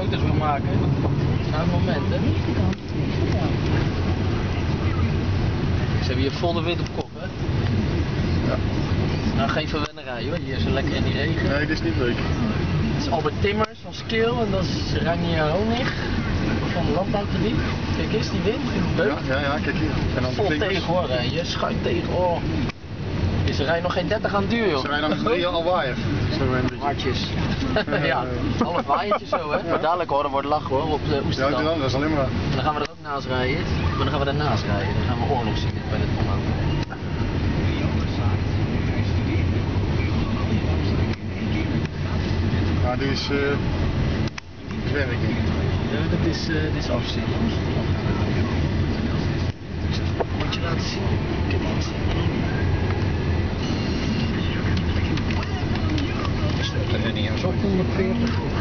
foto's wil maken. Nou, het moment, hè. Ze hebben hier vol de wind op kop, hè. Ja. Nou, geen verwennerij hoor, hier is lekker in die regen. Nee, dit is niet leuk. Dat is Albert Timmers van Skill en dat is Ranier Honig van Landbouwkrediet. Kijk eens, die wind, leuk. Ja, kijk hier. En dan Vol tegen hoor, je schuift tegen, oh. Ze rijden nog geen 30 aan het duur, joh. Ze rijden dan met 3 al waaier. Hartjes. Ja, half waaiertje zo, hè. Maar dadelijk hoor, dan wordt lachen hoor, op de Oesterdam. Ja, dat is alleen maar. En dan gaan we er ook naast rijden. Maar dan gaan we daarnaast rijden. Dan gaan we oorlog zien bij dit omhoog. Maar dit is werking. Ja, dit is afzien. Moet je laten zien. Kijk eens. De Henny en zo. 140.